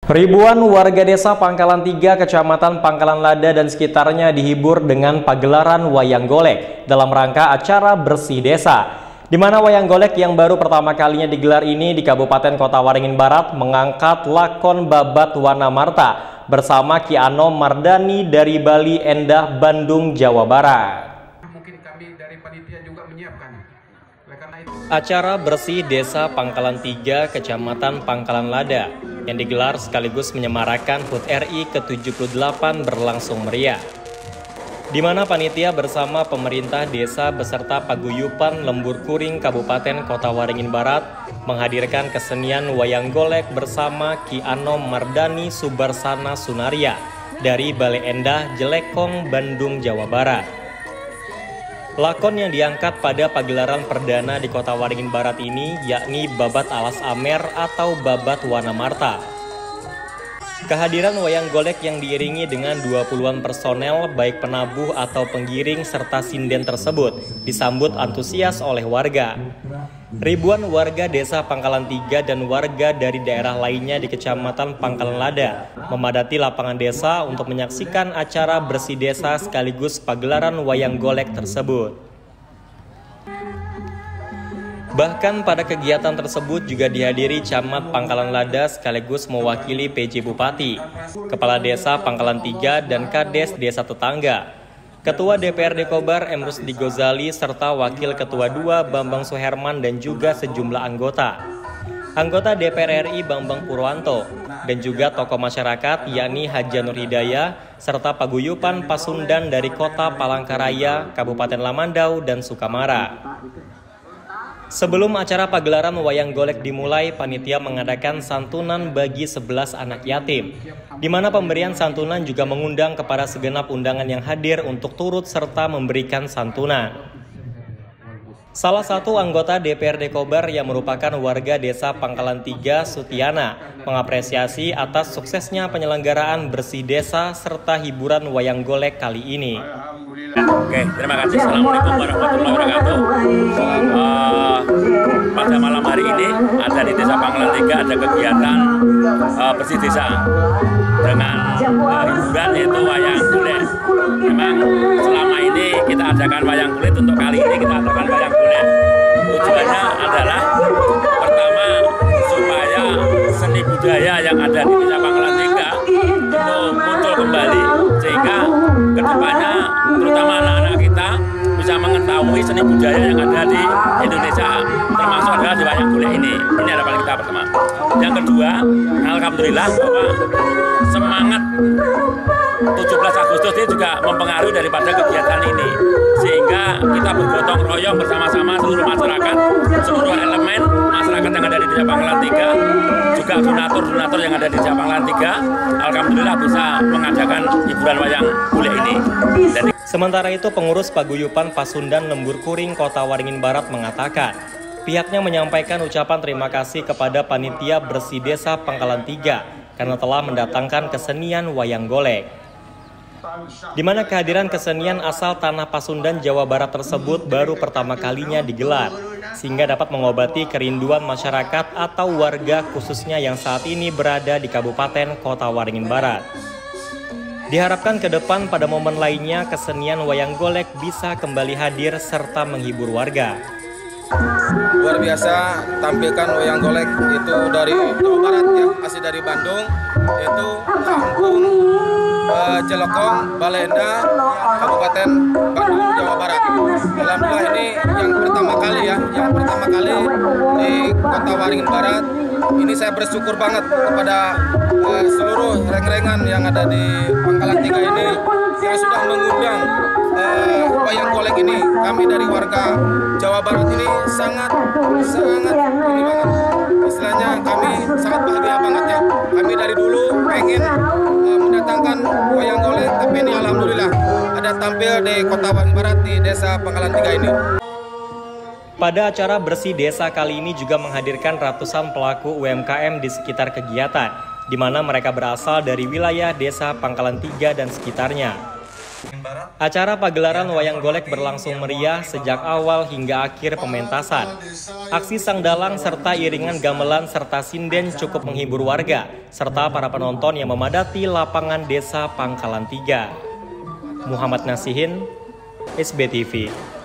Ribuan warga desa Pangkalan 3, Kecamatan Pangkalan Lada dan sekitarnya dihibur dengan pagelaran wayang golek dalam rangka acara bersih desa. Di mana wayang golek yang baru pertama kalinya digelar ini di Kabupaten Kota Waringin Barat mengangkat lakon Babat Wana Marta bersama Ki Anom Mardani dari Bali Endah, Bandung, Jawa Barat. Mungkin kami dari panitia juga menyiapkan. Acara bersih desa Pangkalan 3, Kecamatan Pangkalan Lada yang digelar sekaligus menyemarakan HUT RI ke-78 berlangsung meriah. Di mana panitia bersama pemerintah desa beserta paguyupan Lembur Kuring Kabupaten Kota Waringin Barat menghadirkan kesenian wayang golek bersama Ki Anom Mardani Subarsana Sunaria dari Bale Endah, Jelekong, Bandung, Jawa Barat. Lakon yang diangkat pada pagelaran perdana di Kota Waringin Barat ini yakni Babat Alas Amer atau Babat Wana Marta. Kehadiran wayang golek yang diiringi dengan 20-an personel baik penabuh atau penggiring serta sinden tersebut disambut antusias oleh warga. Ribuan warga desa Pangkalan 3 dan warga dari daerah lainnya di Kecamatan Pangkalan Lada memadati lapangan desa untuk menyaksikan acara bersih desa sekaligus pagelaran wayang golek tersebut. Bahkan pada kegiatan tersebut juga dihadiri Camat Pangkalan Lada sekaligus mewakili PJ Bupati, Kepala Desa Pangkalan 3 dan Kades Desa Tetangga, Ketua DPRD Kobar M. Rusdi Gozali serta Wakil Ketua 2 Bambang Suherman dan juga sejumlah anggota. Anggota DPR RI Bambang Purwanto dan juga tokoh masyarakat yakni Haja Nur Hidayah serta paguyupan Pasundan dari Kota Palangkaraya, Kabupaten Lamandau dan Sukamara. Sebelum acara pagelaran wayang golek dimulai, panitia mengadakan santunan bagi 11 anak yatim, di mana pemberian santunan juga mengundang kepada segenap undangan yang hadir untuk turut serta memberikan santunan. Salah satu anggota DPRD Kobar yang merupakan warga desa Pangkalan 3, Sutiana, mengapresiasi atas suksesnya penyelenggaraan bersih desa serta hiburan wayang golek kali ini. Oke, terima kasih. Assalamualaikum warahmatullahi wabarakatuh. Pada malam hari ini ada di Desa Pangkalan 3 ada kegiatan bersih desa dengan hiburan yaitu wayang kulit. Memang selama ini kita adakan wayang kulit, untuk kali ini kita adakan wayang kulit. Tujuannya adalah pertama supaya seni budaya yang ada di Desa Pangkalan 3 itu muncul kembali sehingga kedepannya terutama anak-anak kita bisa mengetahui seni budaya yang ada di Indonesia, termasuk adalah di wayang kulit ini. Ini harapan kita pertama. Yang kedua, alhamdulillah bahwa semangat 17 Agustus ini juga mempengaruhi daripada kegiatan ini, sehingga kita bergotong royong bersama-sama seluruh masyarakat, seluruh elemen masyarakat yang ada di Desa Pangkalan 3, juga donatur-donatur yang ada di Desa Pangkalan 3, alhamdulillah bisa mengadakan hiburan wayang kulit ini. Sementara itu, pengurus paguyupan Pasundan Lembur Kuring Kota Waringin Barat mengatakan, pihaknya menyampaikan ucapan terima kasih kepada panitia bersih desa Pangkalan 3 karena telah mendatangkan kesenian wayang golek. Di mana kehadiran kesenian asal tanah Pasundan Jawa Barat tersebut baru pertama kalinya digelar, sehingga dapat mengobati kerinduan masyarakat atau warga khususnya yang saat ini berada di Kabupaten Kota Waringin Barat. Diharapkan ke depan pada momen lainnya kesenian wayang golek bisa kembali hadir serta menghibur warga. Luar biasa tampilkan wayang golek itu dari Jawa Barat ya, asli dari Bandung, itu kampung Jelekong, Bale Endah, Kabupaten Bandung, Jawa Barat. Alhamdulillah ini yang pertama kali di Kota Waringin Barat. Ini saya bersyukur banget kepada seluruh reng-rengan yang ada di Pangkalan 3 ini yang sudah mengundang wayang golek ini. Kami dari warga Jawa Barat ini sangat ini banget. Istilahnya kami sangat bahagia banget ya. Kami dari dulu pengen mendatangkan wayang golek, tapi ini alhamdulillah ada tampil di Kota Waringin Barat di Desa Pangkalan 3 ini. Pada acara bersih desa kali ini juga menghadirkan ratusan pelaku UMKM di sekitar kegiatan, di mana mereka berasal dari wilayah Desa Pangkalan 3 dan sekitarnya. Acara pagelaran wayang golek berlangsung meriah sejak awal hingga akhir pementasan. Aksi sang dalang serta iringan gamelan serta sinden cukup menghibur warga, serta para penonton yang memadati lapangan Desa Pangkalan 3. Muhammad Nasihin, SBTV.